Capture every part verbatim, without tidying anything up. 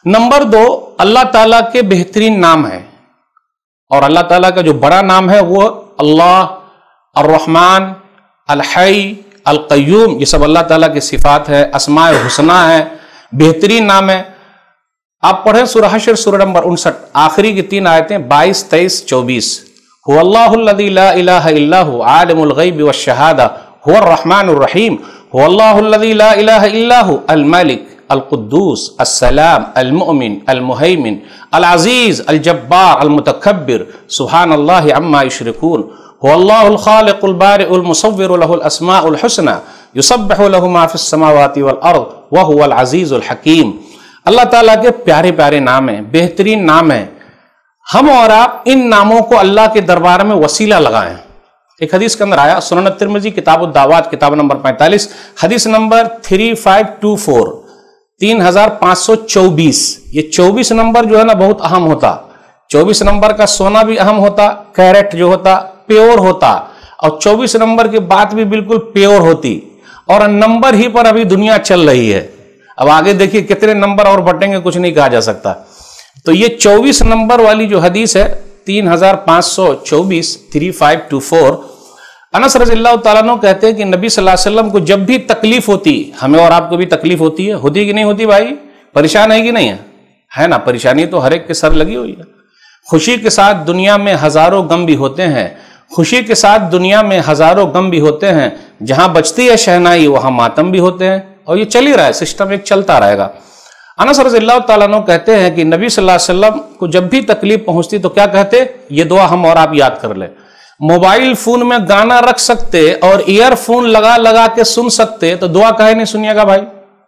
Number دو، اللہ تعالیٰ کے بہترین نام ہے، اور اللہ تعالیٰ کا جو بڑا نام ہے وہ اللہ، الرحمن، الحی، القیوم، یہ سب اللہ تعالیٰ کی صفات ہے، اسماء الحسنی ہے، بہترین نام ہے۔ آپ پڑھیں سورہ حشر سورہ نمبر انسٹھ، آخری کی تین آیتیں بائیس، تیئیس، چوبیس۔ هو اللہ الذی لا الہ الا هو عالم الغیب والشہادہ هو الرحمن الرحیم هو اللہ الذی لا الہ الا هو الملک القدوس السلام المؤمن المہیمن العزیز الجبار المتکبر سبحان اللہ عما یشرکون هو اللہ الخالق البارئ المصور له الاسماء الحسنى یسبح له ما فی السماوات والارض وهو العزیز الحکیم۔ اللہ تعالیٰ کے پیارے پیارے نام ہیں، بہترین نام ہیں، ہم اور آپ ان ناموں کو اللہ کے دربار میں وسیلہ لگائیں۔ ایک حدیث کے اندر آیا، سنن الترمذی کتاب الدعوات کتاب نمبر پینتالیس، حدیث نمبر تھری فائیو ٹو فور، تین ہزار پانچ سو چوبیس۔ یہ چوبیس نمبر جو ہے نا بہت اہم ہوتا، چوبیس نمبر کا سونا بھی اہم ہوتا، کیرٹ جو ہوتا پیور ہوتا، اور چوبیس نمبر کی بات بھی بالکل پیور ہوتی، اور نمبر ہی پر ابھی دنیا چل رہی ہے۔ اب آگے دیکھیے کتنے نمبر اور بٹیں گے کچھ نہیں کہا جا سکتا۔ تو یہ چوبیس نمبر والی جو حدیث ہے تین ہزار پانچ سو چوبیس، تھری فائیو ٹو فور، انس رضی اللہ تعالیٰ عنہ کہتے ہیں کہ نبی صلی اللہ علیہ وسلم کو جب بھی تکلیف ہوتی، ہمیں اور آپ کو بھی تکلیف ہوتی ہے، ہوتی کہ نہیں ہوتی بھائی؟ پریشان ہے کہ نہیں ہے؟ ہے نا، پریشانی تو ہر ایک کے سر لگی ہوئی ہے۔ خوشی کے ساتھ دنیا میں ہزاروں غم بھی ہوتے ہیں، خوشی کے ساتھ دنیا میں ہزاروں غم بھی ہوتے ہیں، جہاں بجتی ہے شہنائی وہاں ماتم بھی ہوتے ہیں، اور یہ چل ہی رہا ہے، سسٹم ایک چلتا رہے گا۔ انس رضی اللہ تعالیٰ عنہ کہتے ہیں کہ نبی صلی اللہ علیہ وسلم کو جب بھی تکلیف پہنچتی تو کیا کہتے؟ یہ دعا ہم اور آپ یاد کر لیں۔ موبائل فون میں گانا رکھ سکتے اور ایئر فون لگا لگا کے سن سکتے تو دعا کہے نہیں سنیے گا بھائی؟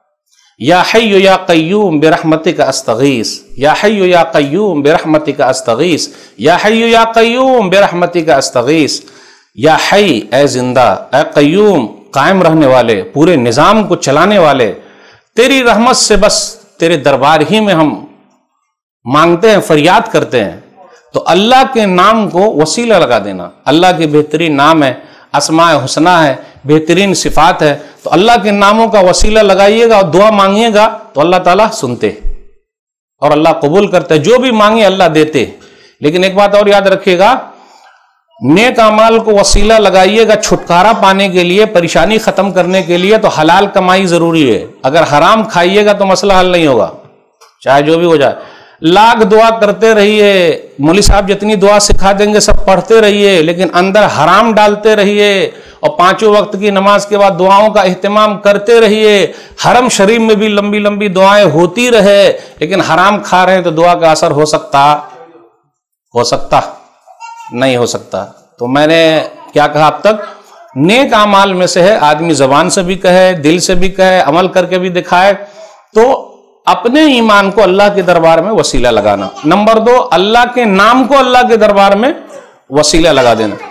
یا حی یا قیوم برحمتک استغیث، یا حی یا قیوم برحمتک استغیث، یا حی یا قیوم برحمتک استغیث۔ یا حی اے زندہ، اے قیوم قائم رہنے والے، پورے نظام کو چلانے والے، تیری رحمت سے بس تیرے دربار ہی میں ہم مانگتے ہیں، فریاد کرتے ہیں۔ تو اللہ کے نام کو وسیلہ لگا دینا، اللہ کے بہترین نام ہے، اسماء حسنی ہے، بہترین صفات ہے، تو اللہ کے ناموں کا وسیلہ لگائیے گا اور دعا مانگیے گا تو اللہ تعالیٰ سنتے اور اللہ قبول کرتے، جو بھی مانگے اللہ دیتے۔ لیکن ایک بات اور یاد رکھیے گا، نیک اعمال کو وسیلہ لگائیے گا چھٹکارا پانے کے لیے، پریشانی ختم کرنے کے لیے، تو حلال کمائی ضروری ہے۔ اگر حرام کھائیے گا تو مسئلہ حل نہیں ہوگا، چاہے جو بھی ہو جائے۔ لاکھ دعا کرتے رہیے، مولوی صاحب جتنی دعا سکھا دیں گے سب پڑھتے رہیے، لیکن اندر حرام ڈالتے رہیے، اور پانچوں وقت کی نماز کے بعد دعاؤں کا اہتمام کرتے رہیے، حرم شریف میں بھی لمبی لمبی دعائیں ہوتی رہے، لیکن حرام کھا رہے ہیں تو دعا کا اثر ہو سکتا ہو سکتا نہیں ہو سکتا۔ تو میں نے کیا کہا اب تک؟ نیک اعمال میں سے ہے، آدمی زبان سے بھی کہے، دل سے بھی کہے، عمل کر کے بھی دکھائے، تو اپنے ایمان کو اللہ کے دربار میں وسیلہ لگانا۔ نمبر دو، اللہ کے نام کو اللہ کے دربار میں وسیلہ لگا دینا۔